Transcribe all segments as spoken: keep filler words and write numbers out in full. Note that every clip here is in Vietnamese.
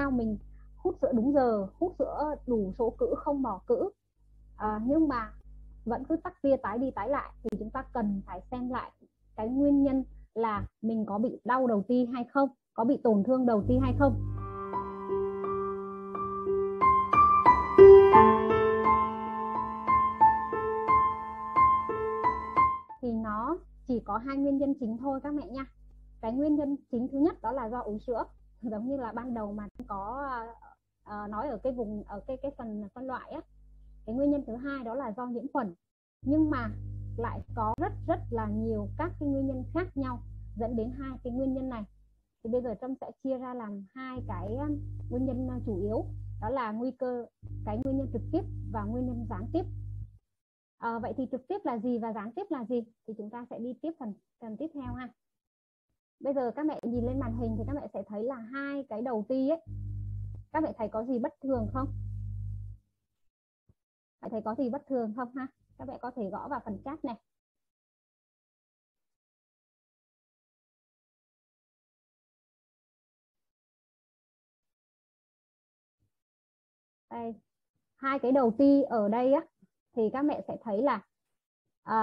sao mình hút sữa đúng giờ, hút sữa đủ số cữ, không bỏ cữ, à, nhưng mà vẫn cứ tắc tia tái đi tái lại, thì chúng ta cần phải xem lại cái nguyên nhân là mình có bị đau đầu ti hay không, có bị tổn thương đầu ti hay không. Thì nó chỉ có hai nguyên nhân chính thôi các mẹ nha. Cái nguyên nhân chính thứ nhất đó là do ứ sữa, giống như là ban đầu mà có uh, nói ở cái vùng ở cái cái phần phân loại á. Cái nguyên nhân thứ hai đó là do nhiễm khuẩn, nhưng mà lại có rất rất là nhiều các cái nguyên nhân khác nhau dẫn đến hai cái nguyên nhân này. Thì bây giờ Trâm sẽ chia ra làm hai cái nguyên nhân chủ yếu, đó là nguy cơ, cái nguyên nhân trực tiếp và nguyên nhân gián tiếp. À, vậy thì trực tiếp là gì và gián tiếp là gì thì chúng ta sẽ đi tiếp phần phần tiếp theo ha. Bây giờ các mẹ nhìn lên màn hình thì các mẹ sẽ thấy là hai cái đầu ti ấy, các mẹ thấy có gì bất thường không? Các mẹ thấy có gì bất thường không ha? Các mẹ có thể gõ vào phần chat này. Đây, hai cái đầu ti ở đây á thì các mẹ sẽ thấy là à,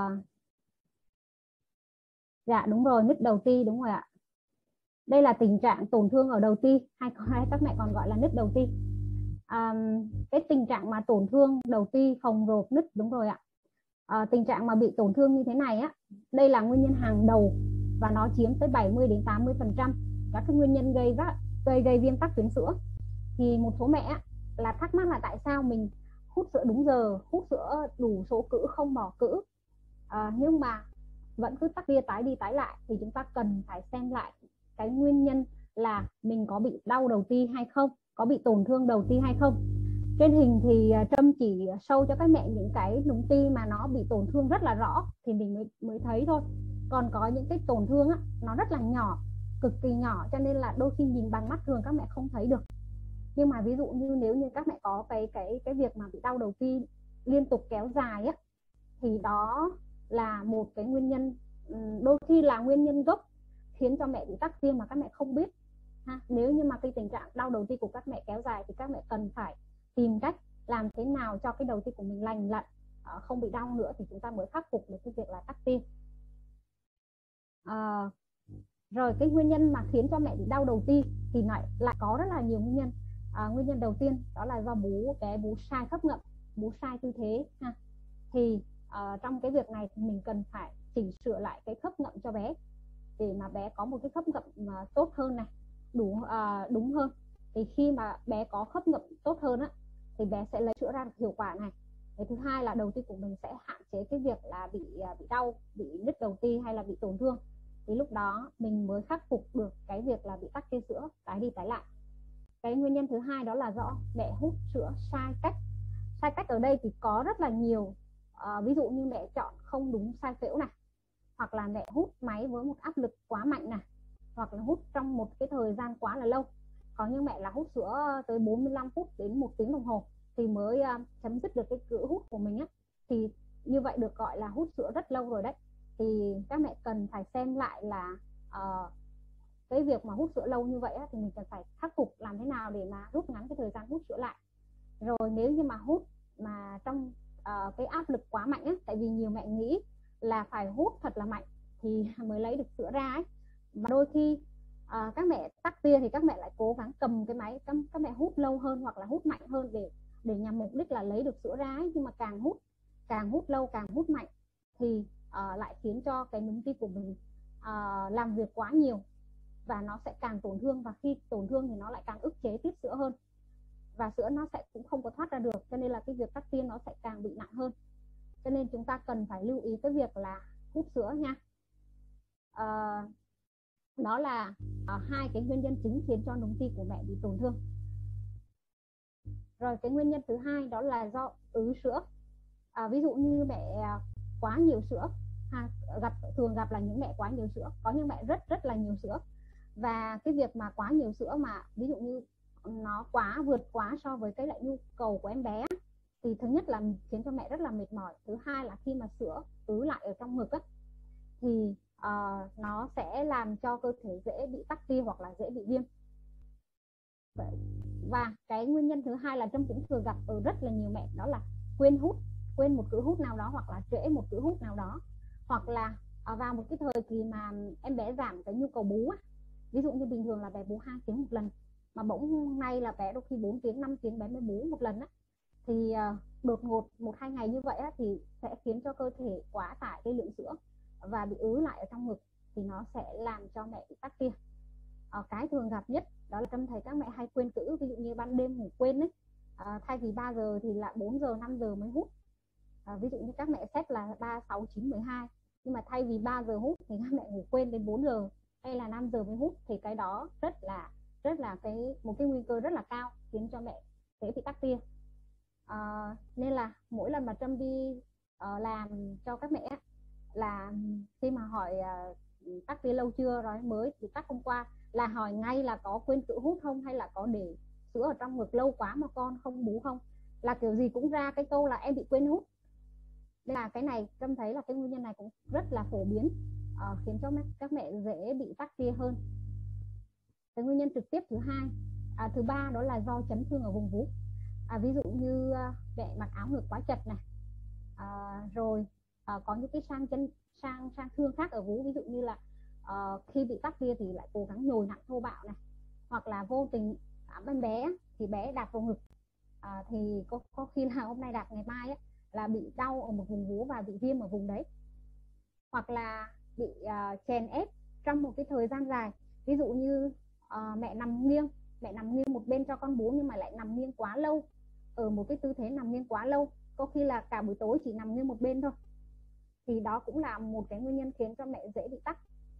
dạ đúng rồi, nứt đầu ti, đúng rồi ạ. Đây là tình trạng tổn thương ở đầu ti, hay các mẹ còn gọi là nứt đầu ti. À, cái tình trạng mà tổn thương đầu ti, phồng rộp, nứt, đúng rồi ạ. À, tình trạng mà bị tổn thương như thế này á, đây là nguyên nhân hàng đầu và nó chiếm tới bảy mươi đến tám mươi phần trăm các cái nguyên nhân gây ra gây gây viêm tắc tuyến sữa. Thì một số mẹ là thắc mắc là tại sao mình hút sữa đúng giờ, hút sữa đủ số cữ, không bỏ cữ, à, nhưng mà vẫn cứ tắc tia tái đi tái lại, thì chúng ta cần phải xem lại cái nguyên nhân là mình có bị đau đầu ti hay không, có bị tổn thương đầu ti hay không. Trên hình thì Trâm chỉ show cho các mẹ những cái núm ti mà nó bị tổn thương rất là rõ thì mình mới, mới thấy thôi. Còn có những cái tổn thương á, nó rất là nhỏ, cực kỳ nhỏ, cho nên là đôi khi nhìn bằng mắt thường các mẹ không thấy được. Nhưng mà ví dụ như nếu như các mẹ có cái cái cái việc mà bị đau đầu ti liên tục kéo dài á, thì đó là một cái nguyên nhân, đôi khi là nguyên nhân gốc khiến cho mẹ bị tắc tia mà các mẹ không biết ha. Nếu như mà cái tình trạng đau đầu ti của các mẹ kéo dài thì các mẹ cần phải tìm cách làm thế nào cho cái đầu ti của mình lành lặn, không bị đau nữa, thì chúng ta mới khắc phục được cái việc là tắc tia. À, rồi cái nguyên nhân mà khiến cho mẹ bị đau đầu ti thì lại lại có rất là nhiều nguyên nhân. À, nguyên nhân đầu tiên đó là do bú bé bú sai khớp ngậm, bú sai tư thế ha. Thì uh, trong cái việc này thì mình cần phải chỉnh sửa lại cái khớp ngậm cho bé để mà bé có một cái khớp ngậm mà tốt hơn này, đủ uh, đúng hơn. Thì khi mà bé có khớp ngậm tốt hơn á, thì bé sẽ lấy sữa ra được hiệu quả này. Cái thứ hai là đầu ti của mình sẽ hạn chế cái việc là bị uh, bị đau, bị nứt đầu ti hay là bị tổn thương. Thì lúc đó mình mới khắc phục được cái việc là bị tắc tia sữa tái đi tái lại. Cái nguyên nhân thứ hai đó là do mẹ hút sữa sai cách. Sai cách ở đây thì có rất là nhiều, à, ví dụ như mẹ chọn không đúng size phễu này, hoặc là mẹ hút máy với một áp lực quá mạnh này, hoặc là hút trong một cái thời gian quá là lâu. Có những mẹ là hút sữa tới bốn mươi lăm phút đến một tiếng đồng hồ thì mới uh, chấm dứt được cái cữ hút của mình á. Thì như vậy được gọi là hút sữa rất lâu rồi đấy. Thì các mẹ cần phải xem lại là uh, cái việc mà hút sữa lâu như vậy á, thì mình cần phải khắc phục làm thế nào để mà rút ngắn cái thời gian hút sữa lại. Rồi nếu như mà hút mà trong uh, cái áp lực quá mạnh á, tại vì nhiều mẹ nghĩ là phải hút thật là mạnh thì mới lấy được sữa ra ấy. Và đôi khi uh, các mẹ tắc tia thì các mẹ lại cố gắng cầm cái máy, các, các mẹ hút lâu hơn hoặc là hút mạnh hơn để để nhằm mục đích là lấy được sữa ra ấy. Nhưng mà càng hút càng hút lâu, càng hút mạnh thì uh, lại khiến cho cái núm ti của mình uh, làm việc quá nhiều và nó sẽ càng tổn thương, và khi tổn thương thì nó lại càng ức chế tiết sữa hơn, và sữa nó sẽ cũng không có thoát ra được, cho nên là cái việc tắc tia nó sẽ càng bị nặng hơn. Cho nên chúng ta cần phải lưu ý cái việc là hút sữa nha. À, đó là à, hai cái nguyên nhân chính khiến cho núm ti của mẹ bị tổn thương. Rồi cái nguyên nhân thứ hai đó là do ứ sữa. À, ví dụ như mẹ quá nhiều sữa, ha, gặp thường gặp là những mẹ quá nhiều sữa, có những mẹ rất rất là nhiều sữa. Và cái việc mà quá nhiều sữa mà ví dụ như nó quá vượt quá so với cái lại nhu cầu của em bé thì thứ nhất là khiến cho mẹ rất là mệt mỏi. Thứ hai là khi mà sữa ứ lại ở trong ngực á, thì uh, nó sẽ làm cho cơ thể dễ bị tắc tia hoặc là dễ bị viêm. Và cái nguyên nhân thứ hai là Trâm cũng thường gặp ở rất là nhiều mẹ, đó là quên hút, quên một cữ hút nào đó, hoặc là trễ một cữ hút nào đó, hoặc là vào một cái thời kỳ mà em bé giảm cái nhu cầu bú á. Ví dụ như bình thường là bé bú hai tiếng một lần, mà bỗng hôm nay là bé đôi khi bốn tiếng, năm tiếng bé mới bú một lần á, thì đột ngột một hai ngày như vậy á, thì sẽ khiến cho cơ thể quá tải cái lượng sữa và bị ứ lại ở trong ngực, thì nó sẽ làm cho mẹ bị tắc tia. À, cái thường gặp nhất đó là Trâm thấy các mẹ hay quên cữ, ví dụ như ban đêm ngủ quên đấy, à, thay vì ba giờ thì lại bốn giờ năm giờ mới hút. À, ví dụ như các mẹ set là ba sáu chín mười hai, nhưng mà thay vì ba giờ hút thì các mẹ ngủ quên đến bốn giờ hay là năm giờ mới hút, thì cái đó rất là rất là cái một cái nguy cơ rất là cao khiến cho mẹ dễ bị tắc tia. À, nên là mỗi lần mà Trâm đi uh, làm cho các mẹ là khi mà hỏi uh, tắc tia lâu chưa, rồi mới thì tắc hôm qua, là hỏi ngay là có quên cữ hút không, hay là có để sữa ở trong ngực lâu quá mà con không bú không, là kiểu gì cũng ra cái câu là em bị quên hút. Nên là cái này Trâm thấy là cái nguyên nhân này cũng rất là phổ biến, uh, khiến cho các mẹ dễ bị tắc tia hơn. Cái nguyên nhân trực tiếp thứ hai, à, thứ ba đó là do chấn thương ở vùng vú. À, ví dụ như uh, mẹ mặc áo ngực quá chật này, à, rồi uh, có những cái sang chân sang sang thương khác ở vú, ví dụ như là uh, khi bị tắc tia thì lại cố gắng nhồi nặng thô bạo này, hoặc là vô tình ẵm em bé thì bé đạp vào ngực, à, thì có, có khi là hôm nay đạp ngày mai ấy, là bị đau ở một vùng vú và bị viêm ở vùng đấy, hoặc là bị uh, chèn ép trong một cái thời gian dài, ví dụ như uh, mẹ nằm nghiêng mẹ nằm nghiêng một bên cho con bú, nhưng mà lại nằm nghiêng quá lâu, ở một cái tư thế nằm nghiêng quá lâu, có khi là cả buổi tối chỉ nằm nghiêng một bên thôi, thì đó cũng là một cái nguyên nhân khiến cho mẹ dễ bị tắc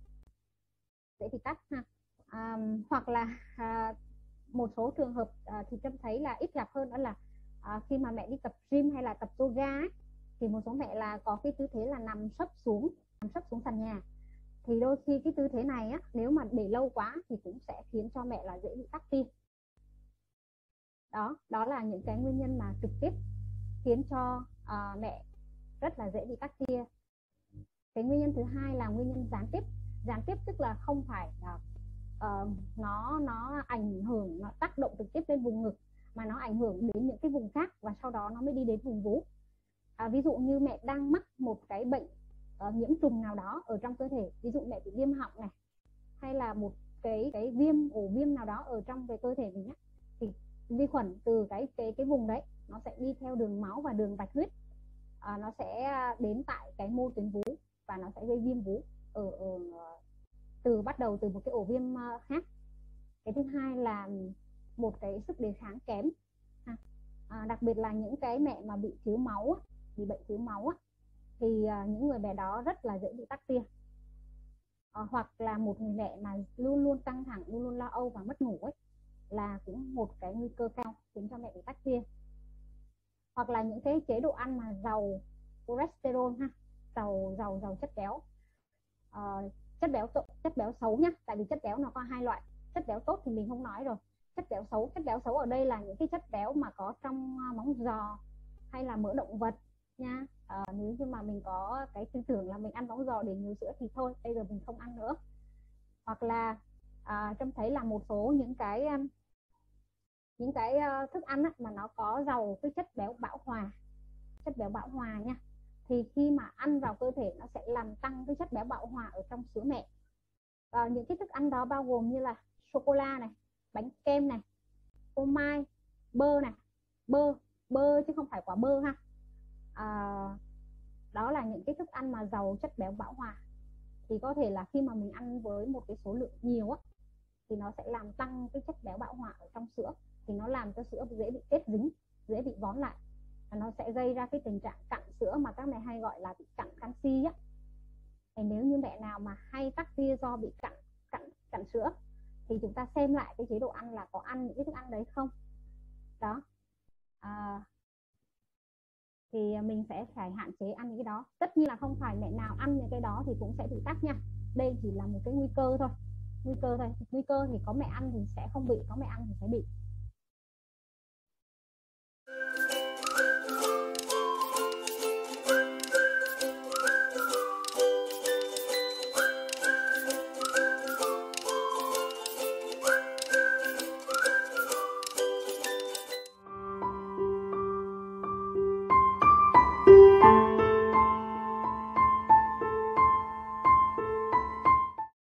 dễ bị tắc ha. À, hoặc là à, một số trường hợp à, thì Trâm thấy là ít gặp hơn, đó là à, khi mà mẹ đi tập gym hay là tập yoga ấy, thì một số mẹ là có cái tư thế là nằm sấp xuống nằm sấp xuống sàn nhà, thì đôi khi cái tư thế này á, nếu mà để lâu quá thì cũng sẽ khiến cho mẹ là dễ bị tắc tia. Đó, đó là những cái nguyên nhân mà trực tiếp khiến cho uh, mẹ rất là dễ bị tắc tia. Cái nguyên nhân thứ hai là nguyên nhân gián tiếp. Gián tiếp tức là không phải là uh, nó nó ảnh hưởng, nó tác động trực tiếp lên vùng ngực, mà nó ảnh hưởng đến những cái vùng khác và sau đó nó mới đi đến vùng vú. À, ví dụ như mẹ đang mắc một cái bệnh uh, nhiễm trùng nào đó ở trong cơ thể, ví dụ mẹ bị viêm họng này, hay là một cái cái viêm ổ viêm nào đó ở trong cái cơ thể mình á, thì vi khuẩn từ cái cái cái vùng đấy nó sẽ đi theo đường máu và đường bạch huyết, à, nó sẽ đến tại cái mô tuyến vú và nó sẽ gây viêm vú ở, ở từ bắt đầu từ một cái ổ viêm khác. Cái thứ hai là một cái sức đề kháng kém, à, đặc biệt là những cái mẹ mà bị thiếu máu, bị bệnh thiếu máu thì những người mẹ đó rất là dễ bị tắc tia. À, hoặc là một người mẹ mà luôn luôn căng thẳng, luôn luôn lo âu và mất ngủ ấy, là cũng một cái nguy cơ cao khiến cho mẹ bị tắc tia. Hoặc là những cái chế độ ăn mà giàu cholesterol ha, giàu giàu giàu chất béo, uh, chất béo chất béo xấu nhá, tại vì chất béo nó có hai loại, chất béo tốt thì mình không nói rồi, chất béo xấu chất béo xấu ở đây là những cái chất béo mà có trong móng giò hay là mỡ động vật nha. À, nếu như mà mình có cái tư tưởng là mình ăn móng giò để nhiều sữa thì thôi, bây giờ mình không ăn nữa. Hoặc là à, Trâm thấy là một số những cái những cái thức ăn á, mà nó có giàu cái chất béo bão hòa, chất béo bão hòa nha, thì khi mà ăn vào cơ thể nó sẽ làm tăng cái chất béo bão hòa ở trong sữa mẹ. À, những cái thức ăn đó bao gồm như là sô cô la này, bánh kem này, phô mai, bơ này, bơ bơ chứ không phải quả bơ ha. À, đó là những cái thức ăn mà giàu chất béo bão hòa, thì có thể là khi mà mình ăn với một cái số lượng nhiều á, thì nó sẽ làm tăng cái chất béo bão hòa ở trong sữa, thì nó làm cho sữa dễ bị kết dính, dễ bị vón lại, và nó sẽ gây ra cái tình trạng cặn sữa mà các mẹ hay gọi là bị cặn canxi á. Thì nếu như mẹ nào mà hay tắc tia do bị cặn cặn cặn sữa thì chúng ta xem lại cái chế độ ăn là có ăn những cái thức ăn đấy không. Đó, à, thì mình sẽ phải hạn chế ăn những cái đó. Tất nhiên là không phải mẹ nào ăn những cái đó thì cũng sẽ bị tắc nha, đây chỉ là một cái nguy cơ thôi, nguy cơ thôi nguy cơ thì có mẹ ăn thì sẽ không bị, có mẹ ăn thì sẽ bị.